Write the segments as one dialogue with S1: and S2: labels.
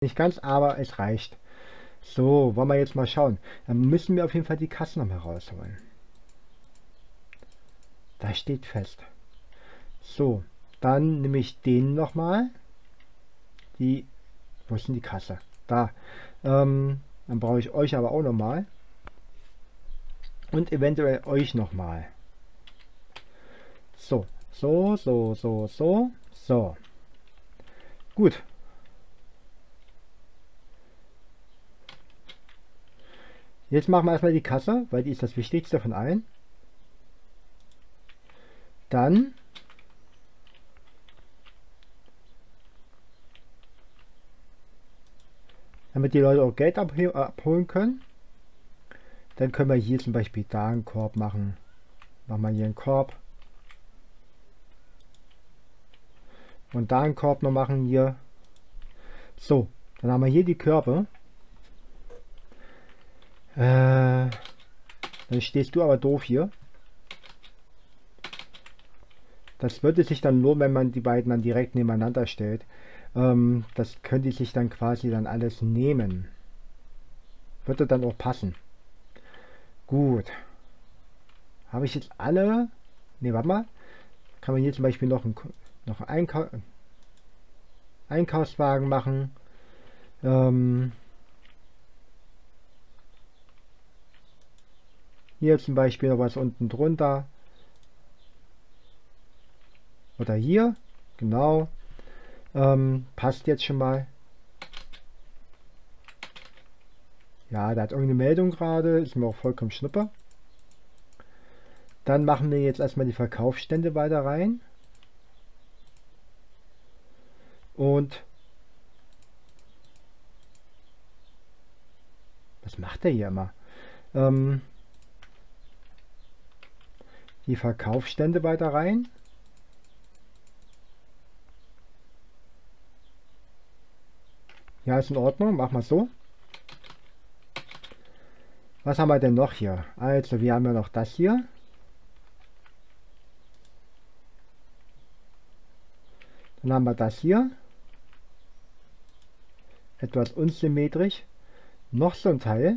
S1: Nicht ganz, aber es reicht. So, wollen wir jetzt mal schauen. Dann müssen wir auf jeden Fall die Kasse nochmal rausholen. Das steht fest. So, dann nehme ich den nochmal. Wo ist denn die Kasse? Da. Dann brauche ich euch aber auch nochmal. Und eventuell euch nochmal. So, so. Gut. Jetzt machen wir erstmal die Kasse, weil die ist das Wichtigste von allen. Dann damit die Leute auch Geld abholen können. Dann können wir hier zum Beispiel da einen Korb machen. Machen wir hier einen Korb. Und da einen Korb noch machen hier. So, dann haben wir hier die Körbe. Dann stehst du aber doof hier. Das würde sich dann lohnen, wenn man die beiden dann direkt nebeneinander stellt. Das könnte sich dann quasi dann alles nehmen. Würde dann auch passen. Gut. Habe ich jetzt alle? Ne, warte mal. Kann man hier zum Beispiel noch einen Einkaufswagen machen. Hier zum Beispiel noch was unten drunter. Oder hier. Genau. Passt jetzt schon mal. Ja, da hat irgendeine Meldung gerade. Ist mir auch vollkommen schnuppe. Dann machen wir jetzt erstmal die Verkaufsstände weiter rein. Und was macht der hier immer? Die Verkaufsstände weiter rein. Ja, ist in Ordnung. Machen wir so. Was haben wir denn noch hier? Also, wir haben ja noch das hier. Dann haben wir das hier. Etwas unsymmetrisch. Noch so ein Teil.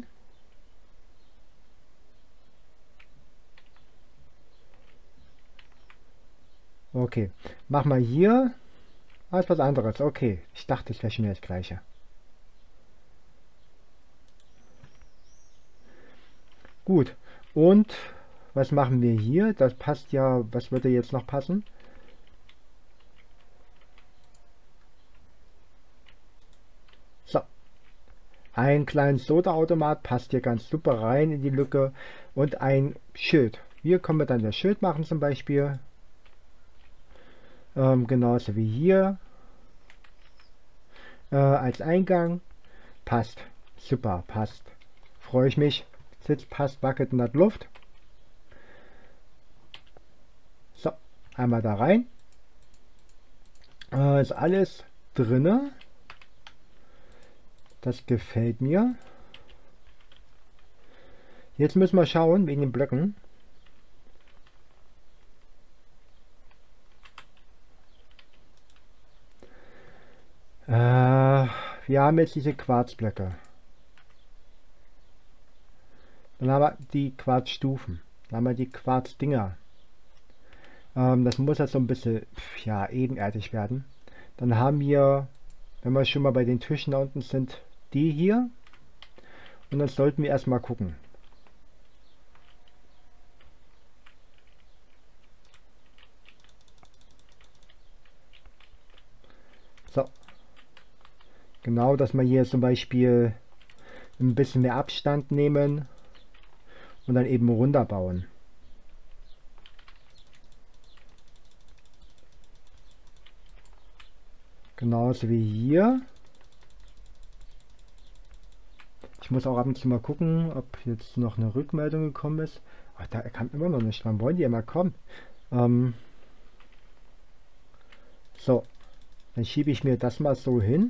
S1: Okay. Machen wir hier. Alles was anderes. Okay. Ich dachte, es wäre schon wieder das gleiche. Gut. Und was machen wir hier? Das passt ja. Was würde jetzt noch passen? So. Ein kleines Sodaautomat passt hier ganz super rein in die Lücke. Und ein Schild. Hier können wir dann das Schild machen zum Beispiel. Genauso wie hier. Als Eingang. Passt. Super, passt. Freue ich mich. Sitzt, passt, wackelt in der Luft. So, einmal da rein. Ist alles drinne. Das gefällt mir. Jetzt müssen wir schauen wegen den Blöcken. Wir haben jetzt diese Quarzblöcke. Dann haben wir die Quarzstufen. Dann haben wir die Quarzdinger. Das muss jetzt so ein bisschen ja, ebenerdig werden. Dann haben wir, wenn wir schon mal bei den Tischen da unten sind, die hier. Und dann sollten wir erstmal gucken. So. Genau, dass wir hier zum Beispiel ein bisschen mehr Abstand nehmen. Und dann eben runterbauen. Genauso wie hier. Ich muss auch ab und zu mal gucken, ob jetzt noch eine Rückmeldung gekommen ist. Ach, da kam immer noch nicht. Wann wollen die immer kommen? So, dann schiebe ich mir das mal so hin.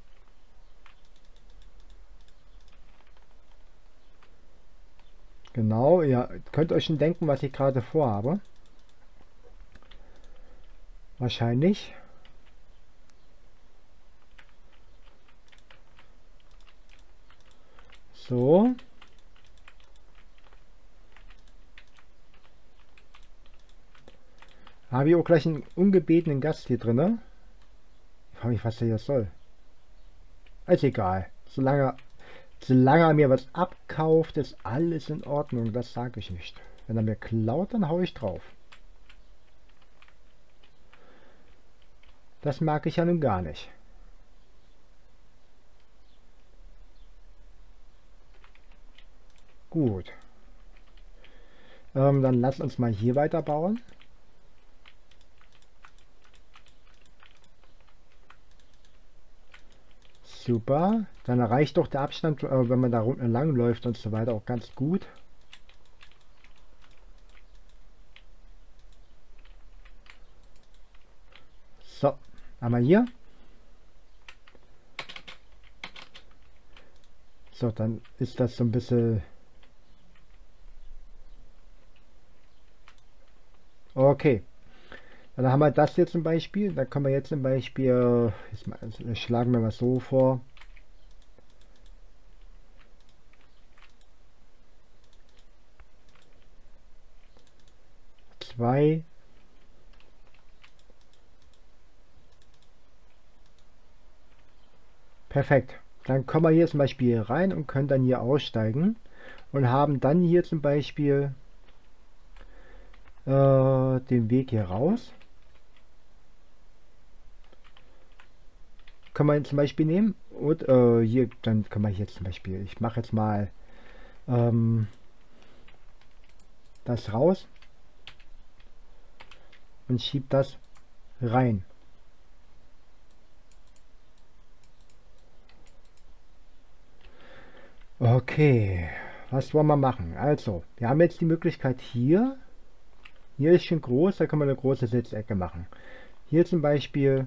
S1: Genau, ihr könnt euch schon denken, was ich gerade vorhabe. Wahrscheinlich. So. Habe ich auch gleich einen ungebetenen Gast hier drin. Ich frage mich, was der hier soll. Ist egal. Solange er mir was abkauft, ist alles in Ordnung. Das sage ich nicht. Wenn er mir klaut, dann haue ich drauf. Das mag ich ja nun gar nicht. Gut. Dann lass uns mal hier weiterbauen. Super. Dann reicht doch der Abstand, wenn man da unten lang läuft und so weiter, auch ganz gut. So, einmal hier. So, dann ist das so ein bisschen... Okay. Dann haben wir das hier zum Beispiel. Da können wir jetzt zum Beispiel... Jetzt schlagen wir mal so vor. Zwei. Perfekt. Dann kommen wir hier zum Beispiel rein und können dann hier aussteigen und haben dann hier zum Beispiel den Weg hier raus. Können wir zum Beispiel nehmen und hier, dann können wir jetzt zum Beispiel, ich mache jetzt mal das raus und schiebe das rein. Okay, was wollen wir machen? Also, wir haben jetzt die Möglichkeit hier. Hier ist schon groß, da können wir eine große Sitzecke machen. Hier zum Beispiel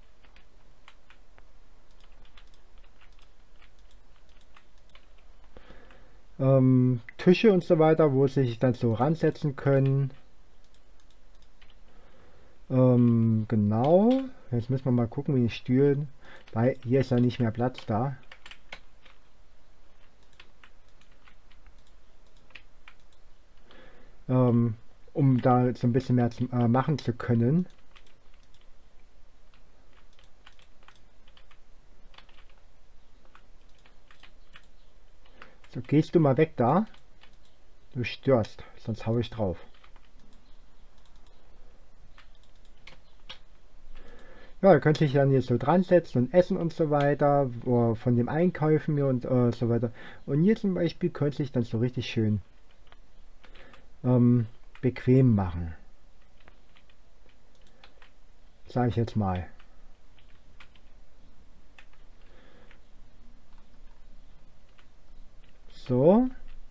S1: Tische und so weiter, wo sie sich dann so ransetzen können. Genau. Jetzt müssen wir mal gucken, wie die Stühlen, weil hier ist ja nicht mehr Platz da. Um da so ein bisschen mehr machen zu können. So, gehst du mal weg da. Du störst, sonst hau ich drauf. Ja, ihr könnt sich dann hier so dran setzen und essen und so weiter, von dem Einkäufen hier und so weiter. Und hier zum Beispiel könnte sich dann so richtig schön bequem machen. Sage ich jetzt mal. So.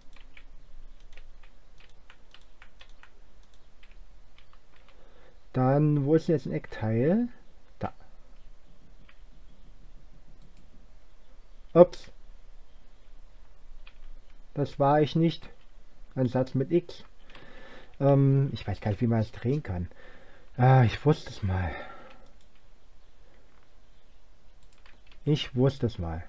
S1: Dann, wo ist denn jetzt ein Eckteil? Da. Ups. Das war ich nicht. Ein Satz mit X. Ich weiß gar nicht, wie man es drehen kann. Ich wusste es mal. Ich wusste es mal.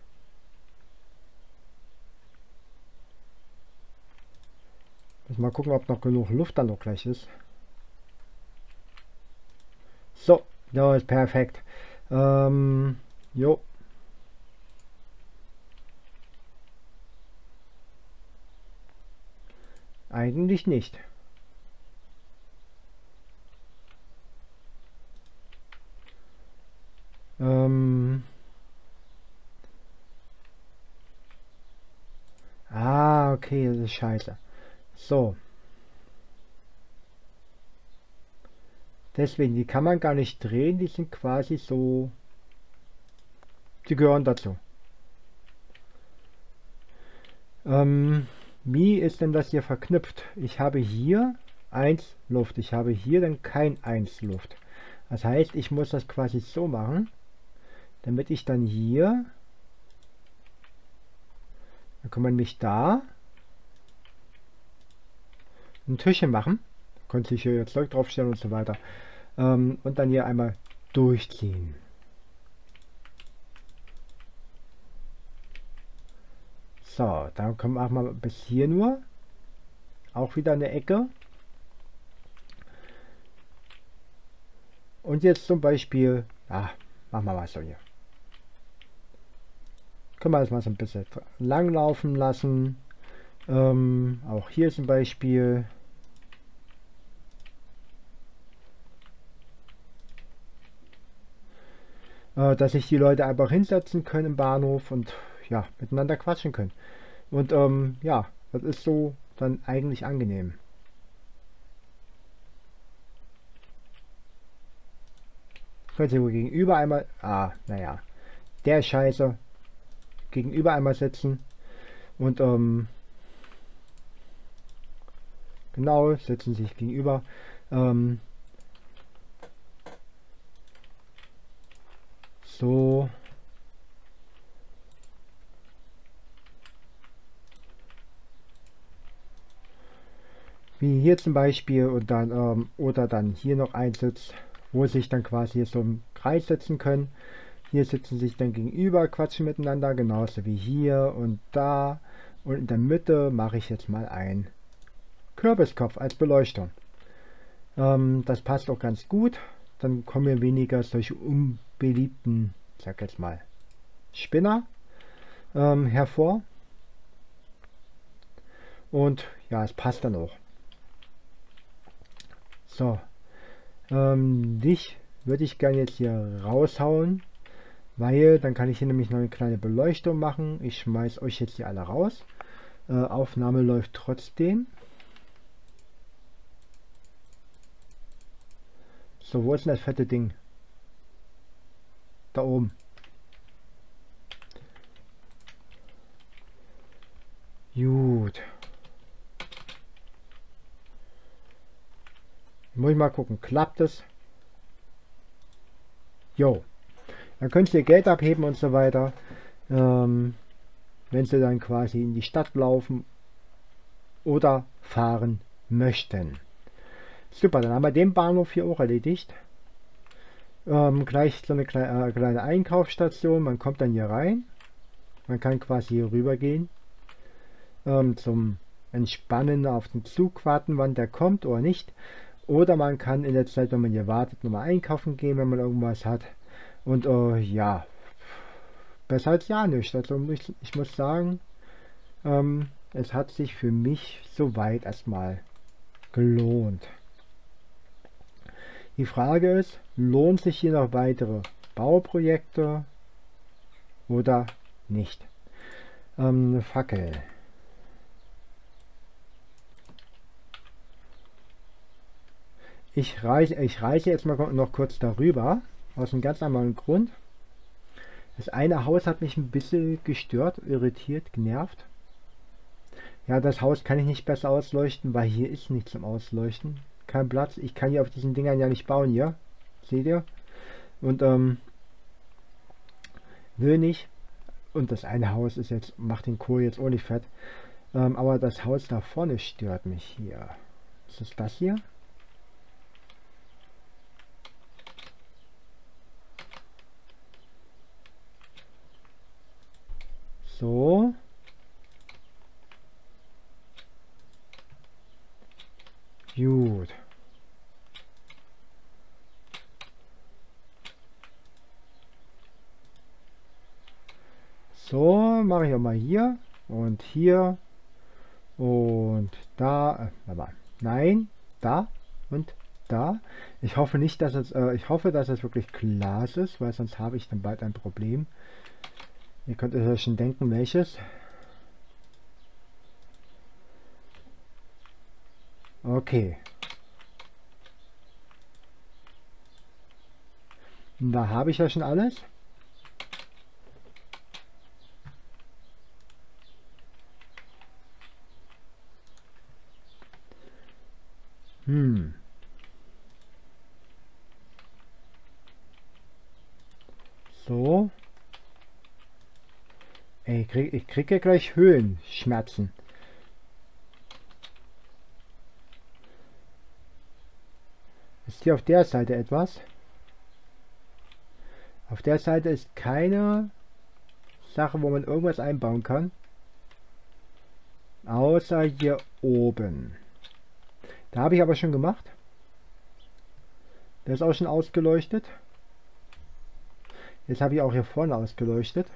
S1: Muss mal gucken, ob noch genug Luft dann noch gleich ist. So, ja, ist perfekt. Jo. Eigentlich nicht. Okay, das ist scheiße. So. Deswegen, die kann man gar nicht drehen, die sind quasi so... Die gehören dazu. Wie ist denn das hier verknüpft? Ich habe hier 1 Luft, ich habe hier dann kein 1 Luft. Das heißt, ich muss das quasi so machen, damit ich dann hier... Dann kann man mich da ein Tischchen machen. Konnte ich hier Zeug draufstellen und so weiter. Und dann hier einmal durchziehen. So, dann kommen wir mal bis hier nur. Auch wieder eine Ecke. Und jetzt zum Beispiel, machen wir mal so hier. Können wir das mal so ein bisschen lang laufen lassen. Auch hier zum Beispiel. Dass sich die Leute einfach hinsetzen können im Bahnhof und ja, miteinander quatschen können. Und ja, das ist so dann eigentlich angenehm. Können Sie wohl gegenüber einmal, naja, der Scheiße, gegenüber einmal sitzen und genau, sitzen sich gegenüber. So. Wie hier zum Beispiel und dann oder dann hier noch ein Sitz, wo sich dann quasi hier so im Kreis setzen können. Hier sitzen sich dann gegenüber, quatschen miteinander, genauso wie hier und da. Und in der Mitte mache ich jetzt mal einen Kürbiskopf als Beleuchtung. Das passt auch ganz gut. Dann kommen weniger solche unbeliebten, sag jetzt mal, Spinner hervor. Und ja, es passt dann auch. So, dich würde ich gerne jetzt hier raushauen, weil dann kann ich hier nämlich noch eine kleine Beleuchtung machen. Ich schmeiß euch jetzt hier alle raus. Aufnahme läuft trotzdem. So, wo ist denn das fette Ding? Da oben. Gut. Muss ich mal gucken, klappt es? Jo. Dann könnt ihr Geld abheben und so weiter. Wenn sie dann quasi in die Stadt laufen oder fahren möchten. Super, dann haben wir den Bahnhof hier auch erledigt. Gleich so eine kleine Einkaufsstation. Man kommt dann hier rein. Man kann quasi hier rüber gehen. Zum Entspannen auf den Zug warten, wann der kommt oder nicht. Oder man kann in der Zeit, wenn man hier wartet, nochmal einkaufen gehen, wenn man irgendwas hat. Und ja, besser als ja nicht. Also ich muss sagen, es hat sich für mich soweit erstmal gelohnt. Die Frage ist, lohnt sich hier noch weitere Bauprojekte oder nicht? Eine Fackel. Ich reise jetzt mal noch kurz darüber, aus einem ganz anderen Grund. Das eine Haus hat mich ein bisschen gestört, irritiert, genervt. Ja, das Haus kann ich nicht besser ausleuchten, weil hier ist nichts zum Ausleuchten. Kein Platz. Ich kann hier auf diesen Dingern ja nicht bauen hier. Seht ihr? Und will nicht. Und das eine Haus ist jetzt, macht den Kohl jetzt auch nicht fett. Aber das Haus da vorne stört mich hier. Was ist das hier? So. Gut. So, mache ich auch mal hier und hier und da. Nein, da und da. Ich hoffe nicht, dass ich hoffe, dass es wirklich Glas ist, weil sonst habe ich dann bald ein Problem. Ihr könnt euch schon denken, welches. Okay. Da habe ich ja schon alles. So. Ey, ich kriege ja gleich Höhenschmerzen. Ist hier auf der Seite etwas? Auf der Seite ist keine Sache, wo man irgendwas einbauen kann. Außer hier oben. Da habe ich aber schon gemacht. Der ist auch schon ausgeleuchtet. Jetzt habe ich auch hier vorne ausgeleuchtet.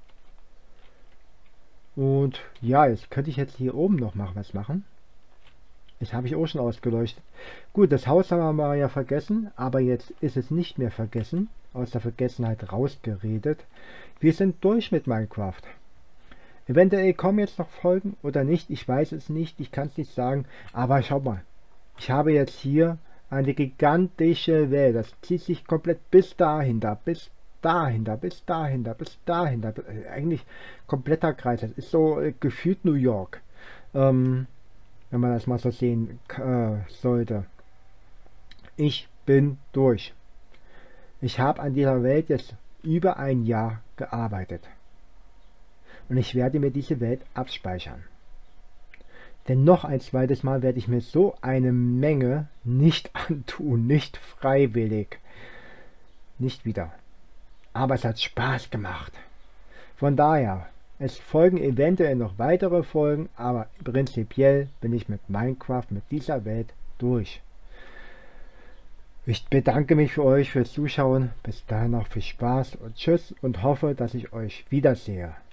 S1: Und ja, jetzt könnte ich jetzt hier oben noch mal was machen. Jetzt habe ich auch schon ausgeleuchtet. Gut, das Haus haben wir ja vergessen, aber jetzt ist es nicht mehr vergessen. Aus der Vergessenheit rausgeredet. Wir sind durch mit Minecraft. Eventuell kommen jetzt noch Folgen oder nicht, ich weiß es nicht, ich kann es nicht sagen. Aber schau mal, ich habe jetzt hier eine gigantische Welt. Das zieht sich komplett bis dahinter, bis dahinter, bis dahinter, bis dahinter. Eigentlich kompletter Kreis. Das ist so gefühlt New York. Wenn man das mal so sehen sollte. Ich bin durch. Ich habe an dieser Welt jetzt über ein Jahr gearbeitet. Und ich werde mir diese Welt abspeichern. Denn noch ein zweites Mal werde ich mir so eine Menge nicht antun, nicht freiwillig. Nicht wieder. Aber es hat Spaß gemacht. Von daher, es folgen eventuell noch weitere Folgen, aber prinzipiell bin ich mit Minecraft, mit dieser Welt durch. Ich bedanke mich für euch fürs Zuschauen. Bis dahin noch viel Spaß und Tschüss und hoffe, dass ich euch wiedersehe.